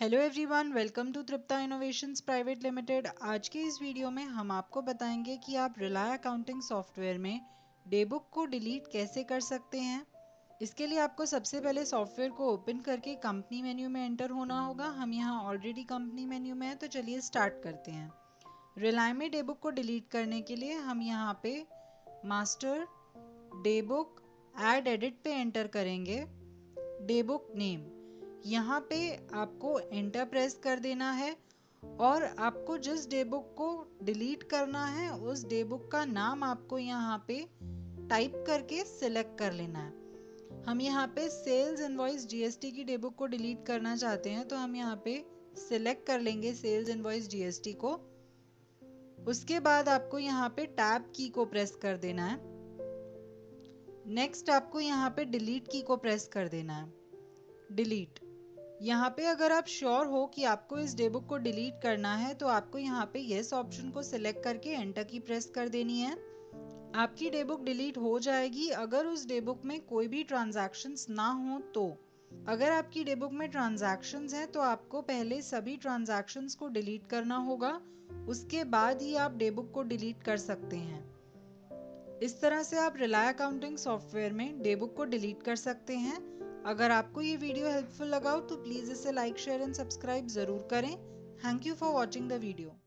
Hello everyone, welcome to Tripta innovations private limited. आज के इस वीडियो में हम आपको बताएंगे कि आप रिलाय अकाउंटिंग सॉफ्टवेयर में डे बुक को डिलीट कैसे कर सकते हैं। इसके लिए आपको सबसे पहले सॉफ्टवेयर को ओपन करके कंपनी मेन्यू में एंटर होना होगा। हम यहाँ ऑलरेडी कंपनी मेन्यू में हैं, तो चलिए स्टार्ट करते हैं। रिलाय में डे बुक को डिलीट करने के लिए हम यहाँ पे master day book add edit पे एंटर करेंगे। डे बुक नेम यहाँ पे आपको एंटर प्रेस कर देना है और आपको जिस डे बुक को डिलीट करना है उस डे बुक का नाम आपको यहाँ पे टाइप करके सिलेक्ट कर लेना है। हम यहाँ पे सेल्स इनवॉइस जीएसटी की डे बुक को डिलीट करना चाहते हैं, तो हम यहाँ पे सिलेक्ट कर लेंगे सेल्स इनवॉइस जीएसटी को। उसके बाद आपको यहाँ पे टैब की को प्रेस कर देना है। नेक्स्ट आपको यहाँ पे डिलीट की को प्रेस कर देना है। डिलीट यहाँ पे अगर आप श्योर हो कि आपको इस डे बुक को डिलीट करना है तो आपको यहाँ पे यस ऑप्शन को सिलेक्ट करके एंटर की प्रेस कर देनी है। आपकी डे बुक डिलीट हो जाएगी अगर उस डे बुक में कोई भी ट्रांजैक्शंस ना हो तो। अगर आपकी डे बुक में ट्रांजैक्शंस हैं तो आपको पहले सभी ट्रांजैक्शंस को डिलीट करना होगा, उसके बाद ही आप डे बुक को डिलीट कर सकते हैं। इस तरह से आप रिलाय अकाउंटिंग सॉफ्टवेयर में डे बुक को डिलीट कर सकते हैं। अगर आपको ये वीडियो हेल्पफुल लगा हो तो प्लीज़ इसे लाइक, शेयर एंड सब्सक्राइब ज़रूर करें। Thank you for watching the video.